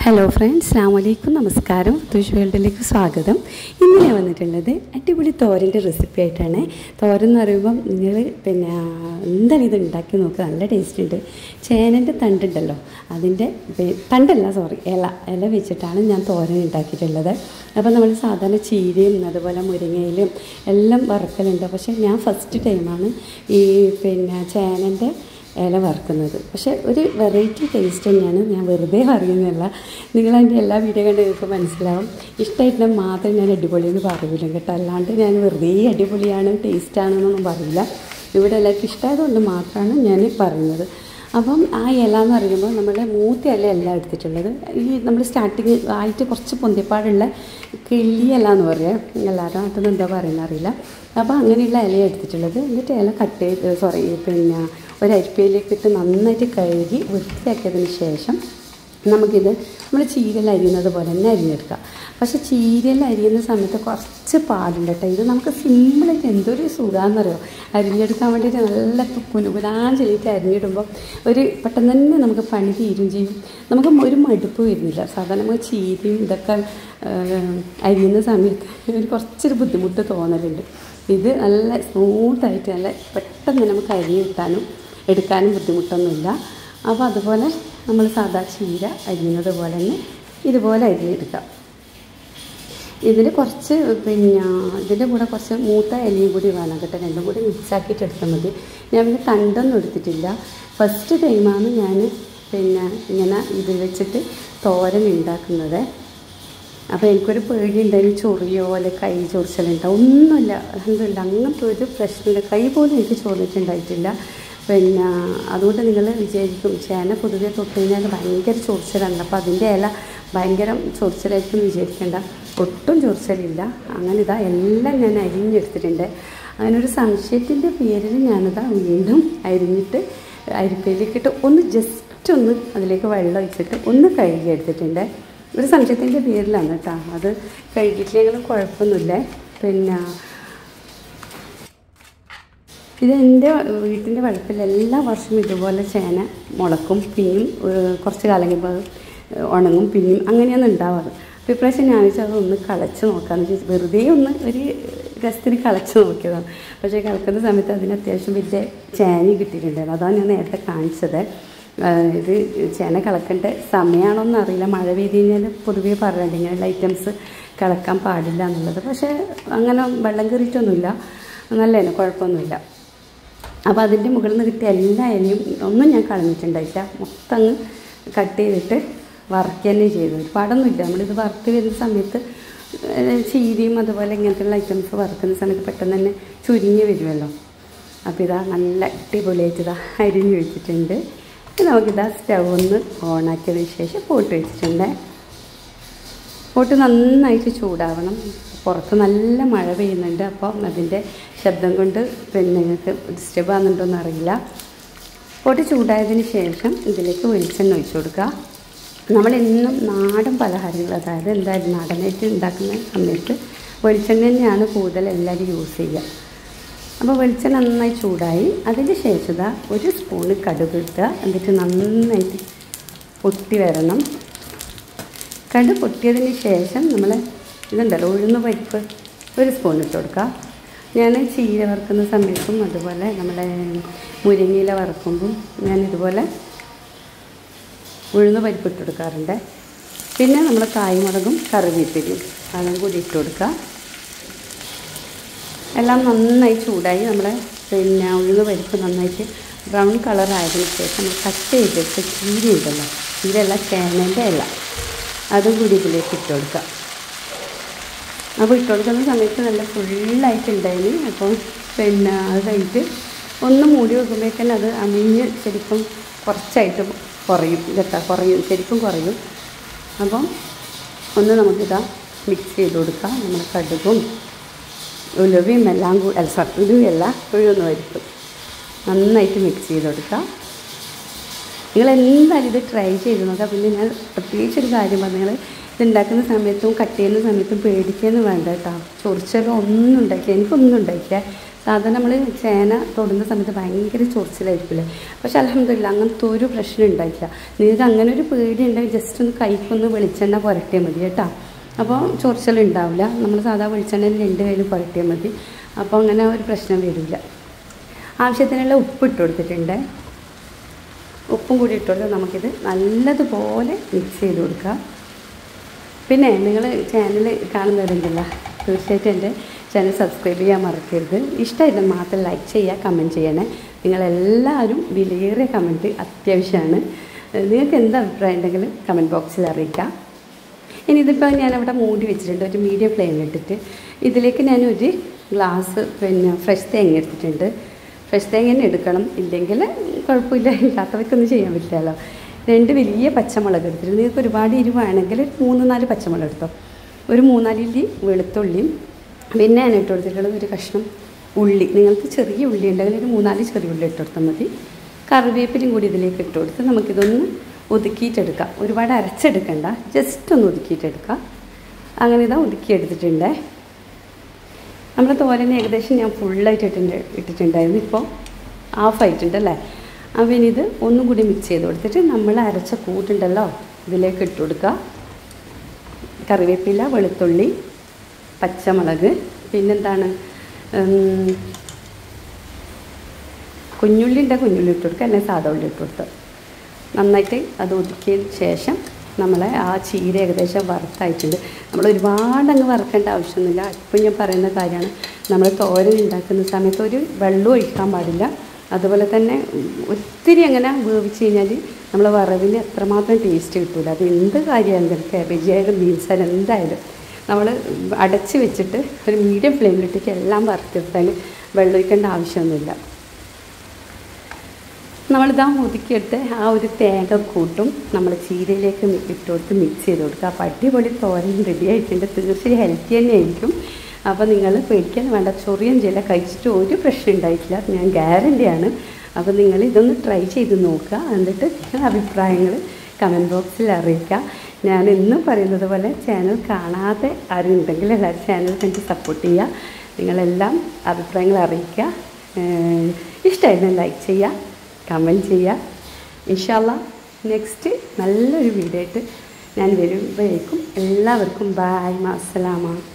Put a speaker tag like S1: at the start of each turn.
S1: Hello friends, അസ്സലാമു അലൈക്കും. നമസ്കാരം. തുഷ് വേൾഡിലേക്ക് സ്വാഗതം. ഇന്ന് ഞാൻ വന്നിട്ടുള്ളത് അടിപൊളി തോരൻ്റെ റെസിപ്പി ആയിട്ടാണ്. തോരൻ എന്ന് പറയുമ്പം നിങ്ങൾ എന്താണ് ഇത് ഉണ്ടാക്കി നോക്കുക, നല്ല ടേസ്റ്റ് ഉണ്ട്. ചേനൻ്റെ തണ്ടുണ്ടല്ലോ, അതിൻ്റെ ഇല വെച്ചിട്ടാണ് ഞാൻ തോരൻ ഉണ്ടാക്കിയിട്ടുള്ളത്. അപ്പോൾ നമ്മൾ സാധാരണ ചീരയും അതുപോലെ മുരിങ്ങയിലും എല്ലാം വറുക്കലുണ്ട്. പക്ഷേ ഞാൻ ഫസ്റ്റ് ടൈമാണ് ഈ ചേനൻ്റെ ഇല വറുക്കുന്നത്. പക്ഷേ ഒരു വെറൈറ്റി ടേസ്റ്റ് തന്നെയാണ്. ഞാൻ വെറുതെ പറയുന്നതല്ല, നിങ്ങളതിൻ്റെ എല്ലാ വീഡിയോ കണ്ട് നിങ്ങൾക്ക് മനസ്സിലാവും. ഇഷ്ടമായിട്ട് മാത്രം ഞാൻ അടിപൊളിയെന്ന് പറയില്ല കേട്ടോ, അല്ലാണ്ട് ഞാൻ വെറുതെ അടിപൊളിയാണ് ടേസ്റ്റാണെന്നൊന്നും പറയില്ല. ഇവിടെ എല്ലാവർക്കും ഇഷ്ടമായതുകൊണ്ട് മാത്രമാണ് ഞാൻ പറയുന്നത്. അപ്പം ആ ഇല എന്ന് പറയുമ്പോൾ നമ്മുടെ മൂത്ത ഇലയല്ല എടുത്തിട്ടുള്ളത്. ഈ നമ്മൾ സ്റ്റാർട്ടിങ് ആയിട്ട് കുറച്ച് പൊന്തിപ്പാടുള്ള കിള്ളിയില എന്ന് പറയാം, എല്ലാവരും അതൊന്നും എന്താ പറയുന്നത് അറിയില്ല. അപ്പോൾ അങ്ങനെയുള്ള ഇല എടുത്തിട്ടുള്ളത്. എന്നിട്ട് ഇല കട്ട് ചെയ്ത് ഒരരിപ്പയിലേക്ക് ഇട്ട് നന്നായിട്ട് കഴുകി വൃത്തിയാക്കിയതിന് ശേഷം നമുക്കിത് നമ്മൾ ചീരൽ അരിയുന്നത് പോലെ തന്നെ അരിഞ്ഞെടുക്കാം. പക്ഷേ ചീരൽ അരിയുന്ന സമയത്ത് കുറച്ച് പാടുണ്ട് കേട്ടോ. ഇത് നമുക്ക് സിമ്പിളായിട്ട് എന്തൊരു സുഖമാണെന്നറിയോ, അരിഞ്ഞെടുക്കാൻ വേണ്ടിയിട്ട് നല്ല കുനുകുലാൻ ചെല്ലിയിട്ട് അരിഞ്ഞിടുമ്പോൾ പെട്ടെന്ന് തന്നെ നമുക്ക് പണി തീരും ചെയ്യും. നമുക്ക് ഒരു മടുപ്പ് വരുന്നില്ല. സാധാരണ നമുക്ക് ചീരയും ഇതൊക്കെ അരിയുന്ന സമയത്ത് കുറച്ചൊരു ബുദ്ധിമുട്ട് തോന്നലുണ്ട്. ഇത് നല്ല സ്മൂത്തായിട്ട് നല്ല പെട്ടെന്ന് നമുക്ക് അരിഞ്ഞെടുക്കാനും എടുക്കാനും ബുദ്ധിമുട്ടൊന്നുമില്ല. അപ്പോൾ അതുപോലെ നമ്മൾ സാധാ ചീര അരിയുന്നത് പോലെ തന്നെ ഇതുപോലെ അരിഞ്ഞെടുക്കാം. ഇതിൽ കുറച്ച് ഇതിൻ്റെ കൂടെ കുറച്ച് മൂത്ത ഇലയും കൂടി വേണം കേട്ടോ, രണ്ടും കൂടി മിക്സാക്കിയിട്ട് എടുത്താൽ മതി. ഞാൻ തണ്ടൊന്നും എടുത്തിട്ടില്ല. ഫസ്റ്റ് ടൈമാണ് ഞാൻ ഇങ്ങനെ ഇത് വെച്ചിട്ട് തോരൻ ഉണ്ടാക്കുന്നത്. അപ്പോൾ എനിക്കൊരു പേടിയുണ്ടായിരുന്നു, ചൊറിയോ അല്ലെ കൈ ചൊറിച്ചലുണ്ടാവും. ഒന്നുമില്ല, അൽഹംദുലില്ലാ, അങ്ങനത്തെ ഒരു പ്രശ്നമില്ല. കൈ പോലും എനിക്ക് ചൊറിച്ചിട്ടുണ്ടായിട്ടില്ല. അതുകൊണ്ട് നിങ്ങൾ വിചാരിക്കും ചേന പൊതുവെ തൊട്ട് കഴിഞ്ഞാൽ ഭയങ്കര ചൊറിച്ചലാണ്, അപ്പോൾ അതിൻ്റെ ഇല ഭയങ്കര ചൊറിച്ചലായിരിക്കും വിചാരിക്കേണ്ട. ഒട്ടും ചൊറിച്ചലില്ല. അങ്ങനെ എല്ലാം ഞാൻ അരിഞ്ഞെടുത്തിട്ടുണ്ട്. അങ്ങനെ ഒരു സംശയത്തിൻ്റെ പേരിൽ ഞാനിതാ വീണ്ടും അരിഞ്ഞിട്ട് അരിപ്പയിലേക്കിട്ട് ജസ്റ്റ് ഒന്ന് അതിലേക്ക് വെള്ളം ഒഴിച്ചിട്ട് ഒന്ന് കഴുകിയെടുത്തിട്ടുണ്ട്. ഒരു സംശയത്തിൻ്റെ പേരിലാണ് കേട്ടോ, അത് കഴുകിയിട്ടില്ലെങ്കിലും കുഴപ്പമൊന്നുമില്ല. ഇതെൻ്റെ വീട്ടിൻ്റെ വളപ്പിൽ എല്ലാ വർഷവും ഇതുപോലെ ചേന മുളക്കും, പിന്നെയും കുറച്ച് കാലം കഴിയുമ്പോൾ ഉണങ്ങും, പിന്നെയും അങ്ങനെയാണ് ഉണ്ടാവാറ്. അപ്പോൾ ഇപ്രാവശ്യം ഞാൻ അതൊന്ന് കളച്ച് നോക്കാമെന്ന് വെച്ചാൽ വെറുതെ ഒരു രസത്തിന് കളച്ച് നോക്കിയതാണ്. പക്ഷേ കളക്കുന്ന സമയത്ത് അതിന് അത്യാവശ്യം വലിയ ചേന കിട്ടിയിട്ടുണ്ടായിരുന്നു. അതാണ് ഞാൻ നേരത്തെ കാണിച്ചത്. ഇത് ചേന കളക്കേണ്ട സമയമാണോന്ന് അറിയില്ല. മഴ പെയ്ത് കഴിഞ്ഞാൽ പൊതുവേ പറയാറുണ്ട് ഇങ്ങനെയുള്ള ഐറ്റംസ് കളക്കാൻ പാടില്ല എന്നുള്ളത്. പക്ഷേ അങ്ങനെ വെള്ളം കയറിയിട്ടൊന്നുമില്ല, നല്ലതന്നെ, കുഴപ്പമൊന്നുമില്ല. അപ്പോൾ അതിൻ്റെ മുകളിൽ നിന്ന് കിട്ടിയ എല്ലാ ഇലയും ഒന്നും ഞാൻ കളഞ്ഞിട്ടുണ്ടായില്ല. മൊത്തം അങ്ങ് കട്ട് ചെയ്തിട്ട് വറുക്കുക തന്നെ ചെയ്തു. ഒരുപാടൊന്നുമില്ല. നമ്മളിത് വറുത്ത് വരുന്ന സമയത്ത് ചീരയും അതുപോലെ ഇങ്ങനത്തെയുള്ള ഐറ്റംസ് വറുക്കുന്ന സമയത്ത് പെട്ടെന്ന് തന്നെ ചുരുങ്ങി വരുമല്ലോ. അപ്പോൾ നല്ല അടിപൊളിയായിട്ട് അരിഞ്ഞ് വെച്ചിട്ടുണ്ട്. സ്റ്റൗ ഒന്ന് ഓണാക്കിയതിന് ശേഷം പോട്ട് വെച്ചിട്ടുണ്ട്. പോട്ട് നന്നായിട്ട് ചൂടാവണം. പുറത്ത് നല്ല മഴ പെയ്യുന്നുണ്ട്, അപ്പോൾ അതിൻ്റെ ശബ്ദം കൊണ്ട് നിങ്ങൾക്ക് ഡിസ്റ്റർബ് ആകുന്നുണ്ടോയെന്ന് അറിയില്ല. പോട്ട് ചൂടായതിന് ശേഷം ഇതിലേക്ക് വെളിച്ചെണ്ണ ഒഴിച്ചു കൊടുക്കുക. നമ്മളെന്നും നാടൻ പലഹാരങ്ങൾ, അതായത് എന്തായാലും നാടനായിട്ട് ഉണ്ടാക്കുന്ന സമയത്ത് വെളിച്ചെണ്ണ തന്നെയാണ് കൂടുതൽ എല്ലാവരും യൂസ് ചെയ്യുക. അപ്പോൾ വെളിച്ചെണ്ണ നന്നായി ചൂടായി. അതിന് ശേഷം ഒരു സ്പൂണ് കടുക് ഇട്ടുക. എന്നിട്ട് നന്നായിട്ട് പൊട്ടി വരണം. കടുക് പൊട്ടിയതിന് ശേഷം നമ്മൾ ഇതുണ്ടല്ലോ ഉഴുന്ന് പരിപ്പ് ഒരു സ്പൂൺ ഇട്ട് കൊടുക്കുക. ഞാൻ ചീര വറുക്കുന്ന സമയത്തും അതുപോലെ നമ്മുടെ മുരിങ്ങയില വറുക്കുമ്പം ഞാനിതുപോലെ ഉഴുന്ന് പരിപ്പ് ഇട്ട് കൊടുക്കാറുണ്ട്. പിന്നെ നമ്മൾ കായ്മുളകും കറിവേപ്പിലയും അതും കൂടി ഇട്ട് കൊടുക്കുക. എല്ലാം നന്നായി ചൂടായി. നമ്മളെ ഉഴുന്ന് പരിപ്പ് നന്നായിട്ട് ബ്രൗൺ കളറായതിനു ശേഷം നമ്മൾ കട്ട് ചെയ്തിട്ട് ചീര ഉണ്ടല്ലോ, ചീരയല്ല ചേനൻ്റെ ഇല, അതും കൂടി ഇതിലേക്ക് ഇട്ട് കൊടുക്കുക. അപ്പോൾ ഇട്ട് കൊടുക്കുന്ന സമയത്ത് നല്ല ഫുള്ളായിട്ടുണ്ടായിന്. അപ്പോൾ അത് കഴിഞ്ഞിട്ട് ഒന്ന് മൂടി വെക്കുമ്പോഴേക്കും അത് അമിഞ്ഞ് ശരിക്കും കുറച്ചായിട്ട് കുറയും ശരിക്കും കുറയും. അപ്പം ഒന്ന് നമുക്കിതാ മിക്സ് ചെയ്ത് കൊടുക്കാം. നമ്മൾ കടുകും ഉലുവയും എല്ലാം ഉലുവയല്ല ഉഴുന്ന് പരിപ്പ് നന്നായിട്ട് മിക്സ് ചെയ്ത് കൊടുക്കുക. നിങ്ങൾ എന്തായാലും ഇത് ട്രൈ ചെയ്ത് നോക്കുക. പിന്നെ ഞാൻ പ്രത്യേകിച്ചൊരു കാര്യം പറഞ്ഞു, നിങ്ങൾ ഇതുണ്ടാക്കുന്ന സമയത്തും കട്ട് ചെയ്യുന്ന സമയത്തും പേടിക്കുകയെന്ന് വേണ്ട കേട്ടോ. ചൊറിച്ചലോ ഒന്നും ഉണ്ടായിട്ടില്ല, എനിക്കൊന്നും ഉണ്ടായിട്ടില്ല. സാധാരണ നമ്മൾ ചേന തൊടുന്ന സമയത്ത് ഭയങ്കര ചൊറിച്ചിലായിരിക്കില്ലേ. പക്ഷെ അൽഹംദുലില്ലാ അങ്ങനത്തെ ഒരു പ്രശ്നം ഉണ്ടായില്ല. നിങ്ങൾക്ക് അങ്ങനെ ഒരു പേടി ഉണ്ടെങ്കിൽ ജസ്റ്റ് ഒന്ന് കൈക്കൊന്ന് വെളിച്ചെണ്ണ പുരട്ടിയാൽ മതി കേട്ടോ. അപ്പോൾ ചൊറിച്ചിലുണ്ടാവില്ല. നമ്മൾ സാധാ വെളിച്ചെണ്ണയിൽ 2 കയ്യിലും പുരട്ടിയാൽ മതി. അപ്പോൾ അങ്ങനെ ഒരു പ്രശ്നം വരില്ല. ആവശ്യത്തിനുള്ള ഉപ്പ് ഇട്ട് കൊടുത്തിട്ടുണ്ട്. ഉപ്പും കൂടി ഇട്ട് കൊടുത്താൽ നമുക്കിത് നല്ലതുപോലെ മിക്സ് ചെയ്ത് കൊടുക്കാം. പിന്നെ നിങ്ങൾ ചാനൽ കാണുന്നവരുണ്ടല്ല, തീർച്ചയായിട്ടും എൻ്റെ ചാനൽ സബ്സ്ക്രൈബ് ചെയ്യാൻ മറക്കരുത്. ഇഷ്ടമായിട്ട് മാത്രം ലൈക്ക് ചെയ്യുക, കമൻറ്റ് ചെയ്യണേ. നിങ്ങളെല്ലാവരും വിലയേറിയ കമൻറ്റ് അത്യാവശ്യമാണ്. നിങ്ങൾക്ക് എന്ത് അഭിപ്രായം ഉണ്ടെങ്കിലും കമൻറ്റ് ബോക്സിൽ അറിയിക്കാം. ഇനി ഇതിപ്പോൾ ഞാനവിടെ മൂടി വെച്ചിട്ടുണ്ട്, ഒരു മീഡിയം ഫ്ലെയിമിലിട്ടിട്ട്. ഇതിലേക്ക് ഞാനൊരു ഗ്ലാസ് ഫ്രഷ് തേങ്ങ എടുത്തിട്ടുണ്ട്. ഫ്രഷ് തേങ്ങ തന്നെ എടുക്കണം, ഇല്ലെങ്കിൽ കുഴപ്പമില്ല, ഇല്ലാത്തവർക്കൊന്നും ചെയ്യാൻ പറ്റില്ലല്ലോ. 2 വലിയ പച്ചമുളക് എടുത്തിട്ട്, നിങ്ങൾക്ക് ഒരുപാട് എരിവാണെങ്കിൽ 3-4 പച്ചമുളക് എടുത്തോ. ഒരു 3-4 ഇല്ലി വെളുത്തുള്ളിയും, പിന്നെ ഞാൻ ഇട്ട് കൊടുത്തിട്ടുള്ളത് ഒരു കഷ്ണം ഉള്ളി. നിങ്ങൾക്ക് ചെറിയ ഉള്ളി ഉണ്ടെങ്കിൽ ഒരു 3-4 ചെറിയ ഉള്ളി ഇട്ട് കൊടുത്താൽ മതി. കറിവേപ്പിലയും കൂടി ഇതിലേക്ക് ഇട്ട് കൊടുത്ത് നമുക്കിതൊന്ന് ഒതുക്കിയിട്ടെടുക്കാം. ഒരുപാട് അരച്ചെടുക്കണ്ട, ജസ്റ്റ് ഒന്ന് ഒതുക്കിയിട്ടെടുക്കാം. അങ്ങനെ ഇതാ ഒതുക്കിയെടുത്തിട്ടുണ്ട്. നമ്മുടെ തോരൻ ഏകദേശം ഞാൻ ഫുള്ളായിട്ട് ഇട്ടിട്ടുണ്ടായിരുന്നു. ഇപ്പോൾ ഹാഫായിട്ടുണ്ടല്ലേ. അപ്പം ഇനി ഇത് ഒന്നും കൂടി മിക്സ് ചെയ്ത് കൊടുത്തിട്ട് നമ്മൾ അരച്ച കൂട്ടുണ്ടല്ലോ ഇതിലേക്ക് ഇട്ട് കൊടുക്കുക. കറിവേപ്പില, വെളുത്തുള്ളി, പച്ചമുളക്, പിന്നെന്താണ് കുഞ്ഞുള്ളി ഉണ്ടെങ്കിൽ കുഞ്ഞുള്ളി ഇട്ട് കൊടുക്കുക, അല്ലെങ്കിൽ സാധാ ഉള്ളി ഇട്ട് കൊടുക്കുക. നന്നായിട്ട് അത് ഒതുക്കിയതിന് ശേഷം നമ്മളെ ആ ചീര ഏകദേശം വറുത്തായിട്ടുണ്ട്. നമ്മൾ ഒരുപാട് അങ്ങ് വറുക്കേണ്ട ആവശ്യമൊന്നുമില്ല. ഇപ്പം ഞാൻ പറയുന്ന കാര്യമാണ്, നമ്മൾ തോരൻ ഉണ്ടാക്കുന്ന സമയത്ത് ഒരു വെള്ളം ഒഴിക്കാൻ പാടില്ല. അതുപോലെ തന്നെ ഒത്തിരി അങ്ങനെ വേവിച്ച് കഴിഞ്ഞാൽ നമ്മൾ വറവിന് എത്രമാത്രം ടേസ്റ്റ് കിട്ടില്ല. അത് എന്ത് കാര്യമായാലും, കാബേജ് ആയാലും ബീൻസ് ആയാലും എന്തായാലും നമ്മൾ അടച്ച് വെച്ചിട്ട് ഒരു മീഡിയം ഫ്ലെയിമിലിട്ടേക്ക് എല്ലാം വറുത്തെടുത്താൽ വെള്ളം ഒഴിക്കേണ്ട ആവശ്യമൊന്നുമില്ല. നമ്മളിതാ ഒതുക്കിയെടുത്ത് ആ ഒരു തേങ്ങ കൂട്ടും നമ്മൾ ചീരയിലേക്ക് ഇട്ട് കൊടുത്ത് മിക്സ് ചെയ്ത് കൊടുക്കുക. അപ്പോൾ അടിപൊളി തോരൻ റെഡി ആയിട്ടുണ്ട്. തീർച്ചയായും ഹെൽത്തി തന്നെ ആയിരിക്കും. അപ്പോൾ നിങ്ങൾ പേടിക്കാൻ വേണ്ട, ചൊറിയും ചില കഴിച്ചിട്ട് ഒരു പ്രശ്നം ഉണ്ടായിട്ടില്ല, ഞാൻ ഗ്യാരണ്ടിയാണ്. അപ്പോൾ നിങ്ങൾ ഇതൊന്ന് ട്രൈ ചെയ്ത് നോക്കുക. എന്നിട്ട് നിങ്ങളുടെ അഭിപ്രായങ്ങൾ കമൻറ്റ് ബോക്സിൽ അറിയിക്കുക. ഞാൻ എന്നും പറയുന്നത് പോലെ ചാനൽ കാണാതെ ആരും ഉണ്ടെങ്കിൽ എല്ലാവരും ചാനൽ കണ്ട് സപ്പോർട്ട് ചെയ്യുക. നിങ്ങളെല്ലാം അഭിപ്രായങ്ങൾ അറിയിക്കുക. ഇഷ്ടമായിരുന്നു ലൈക്ക് ചെയ്യുക, കമൻറ്റ് ചെയ്യുക. ഇൻഷാ അല്ലാഹ് നെക്സ്റ്റ് നല്ലൊരു വീഡിയോ ആയിട്ട് ഞാൻ വരുമ്പോഴേക്കും എല്ലാവർക്കും ബായ്, അസ്സലാമ.